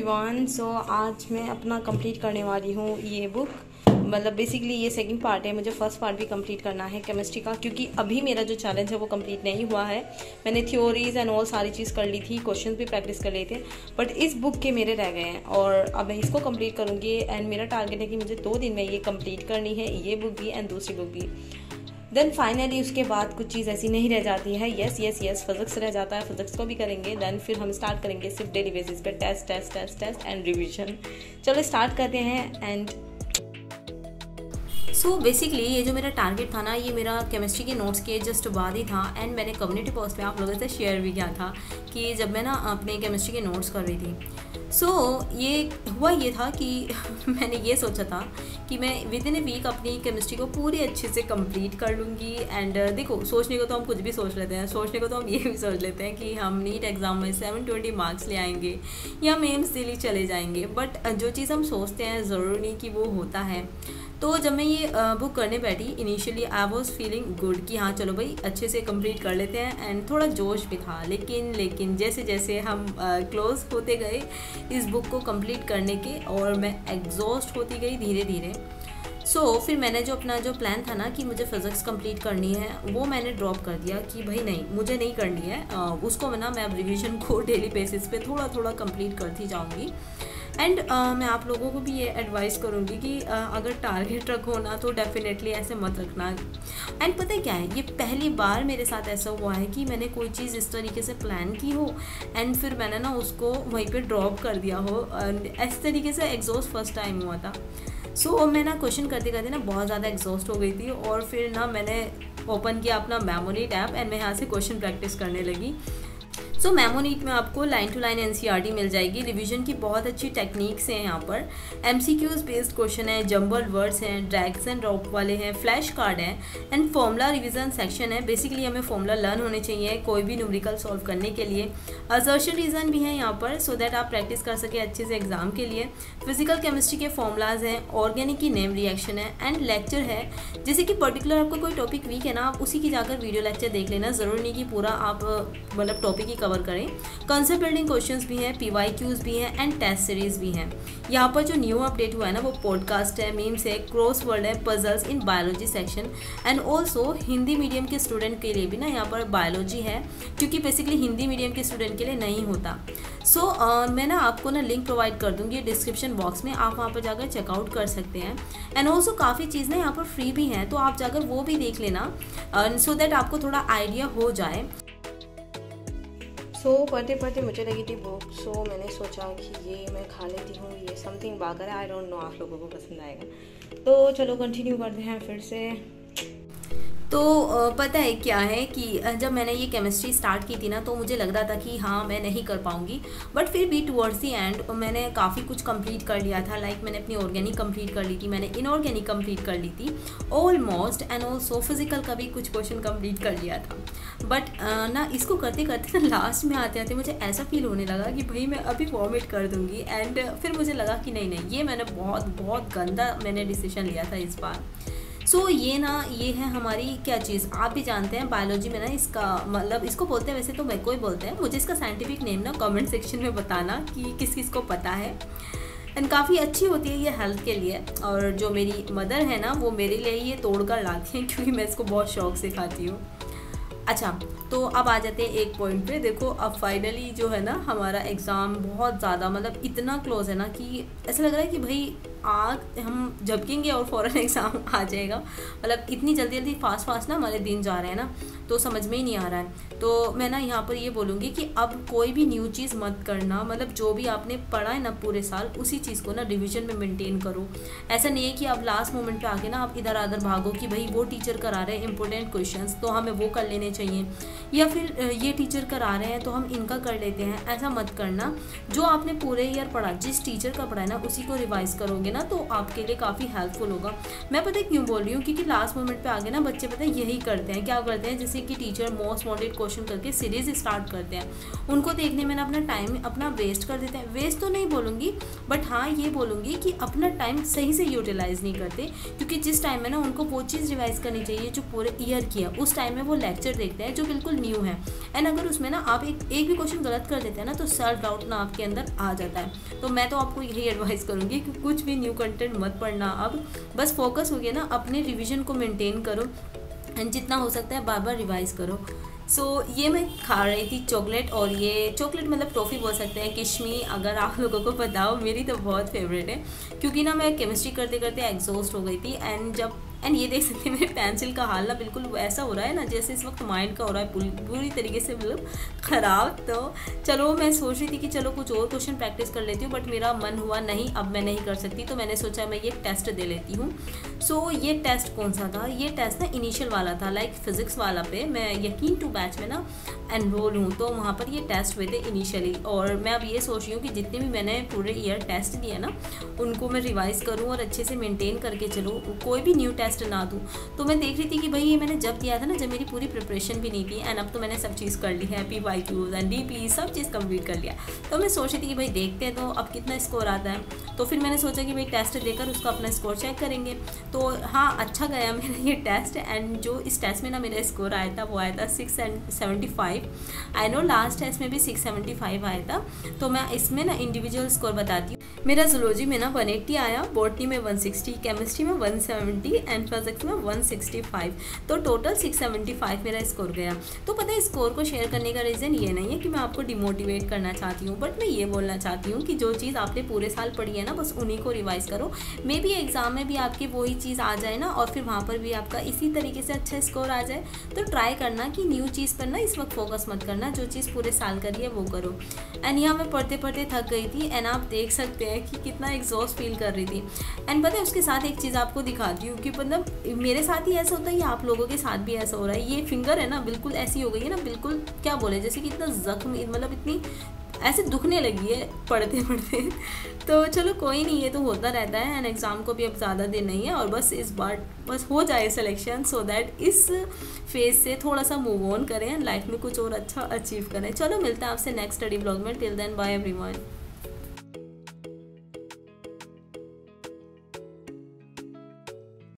Everyone. सो आज मैं अपना कंप्लीट करने वाली हूँ ये बुक। मतलब बेसिकली ये सेकंड पार्ट है, मुझे फर्स्ट पार्ट भी कंप्लीट करना है केमिस्ट्री का, क्योंकि अभी मेरा जो चैलेंज है वो कंप्लीट नहीं हुआ है। मैंने थ्योरीज एंड ऑल सारी चीज़ कर ली थी, क्वेश्चंस भी प्रैक्टिस कर लिए थे, बट इस बुक के मेरे रह गए हैं और अब मैं इसको कंप्लीट करूँगी। एंड मेरा टारगेट है कि मुझे 2 दिन में ये कंप्लीट करनी है, ये बुक भी एंड दूसरी बुक भी। देन फाइनली उसके बाद कुछ चीज़ ऐसी नहीं रह जाती है। यस फिजिक्स रह जाता है, फिजिक्स को भी करेंगे। देन फिर हम स्टार्ट करेंगे सिर्फ डेली बेसिस पे टेस्ट एंड रिवीजन। चलो स्टार्ट करते हैं। एंड सो बेसिकली ये जो मेरा टारगेट था ना, ये मेरा केमिस्ट्री के नोट्स के जस्ट बाद ही था। एंड मैंने कम्युनिटी पोस्ट पे आप लोगों से शेयर भी किया था कि जब मैं ना अपने केमिस्ट्री के नोट्स कर रही थी, ये हुआ ये था कि मैंने ये सोचा था कि मैं विद इन ए वीक अपनी केमिस्ट्री को पूरी अच्छे से कंप्लीट कर लूँगी। एंड देखो, सोचने को तो हम कुछ भी सोच लेते हैं, सोचने को तो हम ये भी सोच लेते हैं कि हम नीट एग्ज़ाम में 720 मार्क्स ले आएंगे या हम एम्स दिल्ली चले जाएंगे, बट जो चीज़ हम सोचते हैं ज़रूर नहीं कि वो होता है। तो जब मैं ये बुक करने बैठी, initially I was feeling good कि हाँ चलो भाई अच्छे से कंप्लीट कर लेते हैं, एंड थोड़ा जोश भी था। लेकिन जैसे जैसे हम क्लोज होते गए इस बुक को कंप्लीट करने के, और मैं एग्जॉस्ट होती गई धीरे धीरे। फिर मैंने जो अपना जो प्लान था ना कि मुझे फिज़िक्स कंप्लीट करनी है, वो मैंने ड्रॉप कर दिया कि भाई नहीं, मुझे नहीं करनी है उसको। मैं अब रिवीजन को डेली बेसिस पे थोड़ा थोड़ा कंप्लीट करती जाऊँगी। एंड मैं आप लोगों को भी ये एडवाइस करूँगी कि अगर टारगेट रखो ना तो डेफिनेटली ऐसे मत रखना। एंड पता है क्या है, ये पहली बार मेरे साथ ऐसा हुआ है कि मैंने कोई चीज़ इस तरीके से प्लान की हो एंड फिर मैंने ना उसको वहीं पे ड्रॉप कर दिया हो। इस तरीके से एग्जॉस्ट फर्स्ट टाइम हुआ था। मैं ना क्वेश्चन करते करते ना बहुत ज़्यादा एग्जॉस्ट हो गई थी, और फिर ना मैंने ओपन किया अपना मेमोनीट ऐप एंड मैं यहाँ से क्वेश्चन प्रैक्टिस करने लगी। मेमोनीट में आपको लाइन टू लाइन एनसीईआरटी मिल जाएगी। रिवीजन की बहुत अच्छी टेक्निक्स हैं यहाँ पर। एमसीक्यूज बेस्ड क्वेश्चन है, जंबल वर्ड्स हैं, ड्रैग्स एंड ड्रॉप वाले हैं, फ्लैश कार्ड है, एंड फॉर्मूला रिवीजन सेक्शन है। बेसिकली हमें फॉर्मूला लर्न होने चाहिए कोई भी न्यूमेरिकल सॉल्व करने के लिए। असर्शन रीजन भी है यहाँ पर, सो दैट आप प्रैक्टिस कर सके अच्छे से एग्जाम के लिए। फिजिकल केमिस्ट्री के फॉर्मूलाज हैं, ऑर्गेनिक की नेम रिएक्शन है, एंड लेक्चर है। जैसे कि पर्टिकुलर आपको कोई टॉपिक वीक है ना, आप उसी की जाकर वीडियो लेक्चर देख लेना, ज़रूरी नहीं कि पूरा आप मतलब टॉपिक ही कवर करें। कंसेप्ट बिल्डिंग क्वेश्चंस भी हैं, पीवाईक्यूज भी हैं, एंड टेस्ट सीरीज भी हैं। यहाँ पर जो न्यू अपडेट हुआ है ना, वो पॉडकास्ट है, मीम्स है, क्रॉस वर्ड है, puzzles in biology section. And also Hindi medium के स्टूडेंट के लिए भी ना यहाँ पर बायोलॉजी है, क्योंकि बेसिकली हिंदी मीडियम के स्टूडेंट के लिए नहीं होता। मैं ना आपको ना लिंक प्रोवाइड कर दूँगी डिस्क्रिप्शन बॉक्स में, आप वहाँ पर जाकर चेकआउट कर सकते हैं। एंड ऑल्सो काफ़ी चीज़ ना यहाँ पर फ्री भी हैं, तो आप जाकर वो भी देख लेना, सो दैट आपको थोड़ा आइडिया हो जाए। पढ़ते पढ़ते मुझे लगी थी भूख, मैंने सोचा कि ये मैं खा लेती हूँ। ये समथिंग बर्गर है, आई डोंट नो आप लोगों को पसंद आएगा। तो चलो कंटिन्यू करते हैं फिर से। पता है क्या है कि जब मैंने ये केमिस्ट्री स्टार्ट की थी ना, तो मुझे लग रहा था कि हाँ मैं नहीं कर पाऊँगी, बट फिर भी टुवर्ड्स दी एंड मैंने काफ़ी कुछ कंप्लीट कर लिया था। मैंने अपनी ऑर्गेनिक कंप्लीट कर ली थी, मैंने इनऑर्गेनिक कंप्लीट कर ली थी ऑलमोस्ट, एंड ऑल्सो फिजिकल का भी कुछ क्वेश्चन कंप्लीट कर लिया था। बट ना इसको करते करते ना लास्ट में आते आते मुझे ऐसा फील होने लगा कि भाई मैं अभी वॉमिट कर दूँगी। एंड फिर मुझे लगा कि नहीं, ये मैंने बहुत गंदा मैंने डिसीजन लिया था इस बार। ये है हमारी क्या चीज़, आप भी जानते हैं बायोलॉजी में ना, इसका मतलब इसको बोलते हैं, वैसे तो मेरे को ही बोलते हैं, मुझे इसका साइंटिफिक नेम ना कमेंट सेक्शन में बताना कि किस किस को पता है। एंड काफ़ी अच्छी होती है ये हेल्थ के लिए, और जो मेरी मदर है ना, वो मेरे लिए ये तोड़ कर लाती हैं, क्योंकि मैं इसको बहुत शौक से खाती हूँ। अच्छा, तो अब आ जाते हैं एक पॉइंट पे। देखो, अब फाइनली जो है ना, हमारा एग्ज़ाम बहुत ज़्यादा मतलब इतना क्लोज है ना कि ऐसा लग रहा है कि भाई आग हम झपकेंगे और फ़ौरन एग्ज़ाम आ जाएगा। मतलब इतनी जल्दी फास्ट ना हमारे दिन जा रहे हैं ना, तो समझ में ही नहीं आ रहा है। तो मैं ना यहाँ पर ये बोलूँगी कि अब कोई भी न्यू चीज़ मत करना। मतलब जो भी आपने पढ़ा है ना पूरे साल, उसी चीज़ को ना रिवीजन में मेंटेन करो। ऐसा नहीं है कि आप लास्ट मोमेंट पे आके ना आप इधर उधर भागो कि भाई वो टीचर करा रहे हैं इंपॉर्टेंट क्वेश्चंस, तो हमें वो कर लेने चाहिए, या फिर ये टीचर करा रहे हैं तो हम इनका कर लेते हैं। ऐसा मत करना। जो आपने पूरे ईयर पढ़ा, जिस टीचर का पढ़ा है ना, उसी को रिवाइज़ करोगे ना तो आपके लिए काफ़ी हेल्पफुल होगा। मैं पता है क्यों बोल रही हूँ, क्योंकि लास्ट मोमेंट पे आगे ना बच्चे पता है यही करते हैं, क्या करते हैं, जैसे कि टीचर मोस्ट वांटेड क्वेश्चन करके सीरीज स्टार्ट करते हैं, उनको देखने में ना अपना टाइम अपना वेस्ट कर देते हैं। वेस्ट तो नहीं बोलूँगी, बट हाँ ये बोलूँगी कि अपना टाइम सही से यूटिलाइज़ नहीं करते, क्योंकि जिस टाइम में ना उनको वो चीज़ रिवाइज करनी चाहिए जो पूरे ईयर की है, उस टाइम में वो लेक्चर देखते हैं जो बिल्कुल न्यू है। एंड अगर उसमें ना आप एक भी क्वेश्चन गलत कर देते हैं ना तो सेल्फ डाउट ना आपके अंदर आ जाता है। तो मैं तो आपको यही एडवाइस करूँगी कि कुछ भी न्यू कंटेंट मत पढ़ना, अब बस फोकस हो गया ना अपने रिविजन को मेंटेन करो एंड जितना हो सकता है बार बार रिवाइज करो। ये मैं खा रही थी चॉकलेट, और ये चॉकलेट मतलब टॉफ़ी बोल सकते हैं, किशमी, अगर आप लोगों को पता हो, मेरी तो बहुत फेवरेट है, क्योंकि ना मैं केमिस्ट्री करते करते एग्जॉस्ट हो गई थी। एंड ये देख सकते हैं मेरे पेंसिल का हाल ना बिल्कुल ऐसा हो रहा है ना जैसे इस वक्त माइंड का हो रहा है पूरी तरीके से मतलब ख़राब। तो चलो मैं सोच रही थी कि चलो कुछ और क्वेश्चन प्रैक्टिस कर लेती हूँ, बट मेरा मन हुआ नहीं अब मैं नहीं कर सकती, तो मैंने सोचा मैं ये टेस्ट दे लेती हूँ। ये टेस्ट कौन सा था, ये टेस्ट ना इनिशियल वाला था, लाइक फिज़िक्स वाला पे मैं यकीन टू बैच में ना एनरोल हूँ, तो वहाँ पर ये टेस्ट हुए थे इनिशियली। और मैं अब ये सोच रही हूँ कि जितने भी मैंने पूरे ईयर टेस्ट दिए ना उनको मैं रिवाइज़ करूँ और अच्छे से मेंटेन करके चलूँ, कोई भी न्यू टेस्ट ना दूँ। तो मैं देख रही थी कि भाई ये मैंने जब दिया था ना जब मेरी पूरी प्रिपरेशन भी नहीं थी, एंड अब तो मैंने सब चीज़ कर ली है, PYQs एंड DP सब चीज़ कंप्लीट कर लिया। तो मैं सोच रही थी कि भाई देखते हैं तो अब कितना स्कोर आता है। तो फिर मैंने सोचा कि भाई टेस्ट देकर उसका अपना स्कोर चेक करेंगे। तो हाँ अच्छा गया मेरा ये टेस्ट, एंड जो इस टेस्ट में ना मेरा स्कोर आया था वो आया था 675। आई नो लास्ट टेस्ट में भी 675 आया था। तो मैं इसमें ना इंडिविजुअल स्कोर बताती हूँ। मेरा जूलॉजी में ना 180 आया, बॉटनी में 160, केमिस्ट्री में 170 एंड फिजिक्स में 165। तो टोटल 675 मेरा स्कोर गया। तो पता है स्कोर को शेयर करने का रीज़न ये नहीं है कि मैं आपको डिमोटिवेट करना चाहती हूँ, बट मैं ये बोलना चाहती हूँ कि जो चीज़ आपने पूरे साल पढ़ी है ना बस उन्हीं को रिवाइज़ करो। मे बी एग्ज़ाम में भी आपकी वही चीज़ आ जाए ना और फिर वहाँ पर भी आपका इसी तरीके से अच्छा स्कोर आ जाए। तो ट्राई करना कि न्यू चीज़ पर ना इस वक्त फोकस मत करना, जो चीज़ पूरे साल करी है वो करो। एंड यहाँ मैं पढ़ते पढ़ते थक गई थी, एंड आप देख सकते हैं कि कितना एग्जॉस्ट फील कर रही थी। एंड पता है उसके साथ एक चीज़ आपको दिखाती हूँ कि मतलब मेरे साथ ही ऐसा होता है या आप लोगों के साथ भी ऐसा हो रहा है। ये फिंगर है ना बिल्कुल ऐसी हो गई है ना, बिल्कुल क्या बोले जैसे कि इतना जख्म, मतलब इतनी ऐसे दुखने लगी है पढ़ते पढ़ते। तो चलो कोई नहीं, ये तो होता रहता है, एंड एग्ज़ाम को भी अब ज़्यादा दिन नहीं है, और बस इस बार बस हो जाए सिलेक्शन, सो दैट इस फेज से थोड़ा सा मूव ऑन करें एंड लाइफ में कुछ और अच्छा अचीव करें। चलो मिलते हैं आपसे नेक्स्ट स्टडी ब्लॉग में। Till then bye everyone.